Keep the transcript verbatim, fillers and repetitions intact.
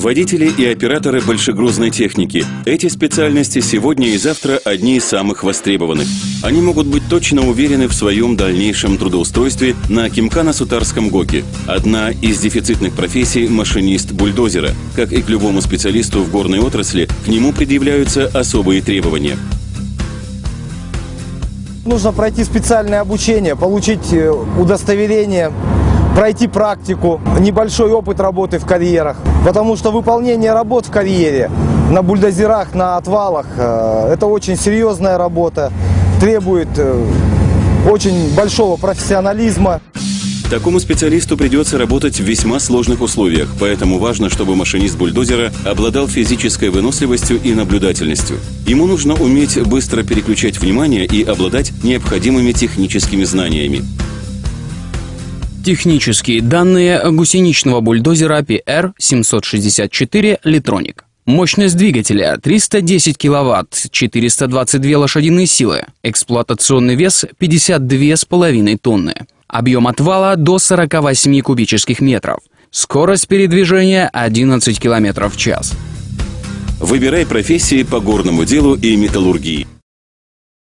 Водители и операторы большегрузной техники. Эти специальности сегодня и завтра одни из самых востребованных. Они могут быть точно уверены в своем дальнейшем трудоустройстве на Кимкано-Сутарском ГОКе. Одна из дефицитных профессий – машинист бульдозера. Как и к любому специалисту в горной отрасли, к нему предъявляются особые требования. Нужно пройти специальное обучение, получить удостоверение, пройти практику, небольшой опыт работы в карьерах. Потому что выполнение работ в карьере на бульдозерах, на отвалах – это очень серьезная работа, требует очень большого профессионализма. Такому специалисту придется работать в весьма сложных условиях, поэтому важно, чтобы машинист бульдозера обладал физической выносливостью и наблюдательностью. Ему нужно уметь быстро переключать внимание и обладать необходимыми техническими знаниями. Технические данные гусеничного бульдозера пи эр семьсот шестьдесят четыре Литроник. Мощность двигателя триста десять киловатт, четыреста двадцать две лошадиные силы. Эксплуатационный вес пятьдесят две с половиной тонны. Объем отвала до сорока восьми кубических метров. Скорость передвижения одиннадцать километров в час. Выбирай профессии по горному делу и металлургии.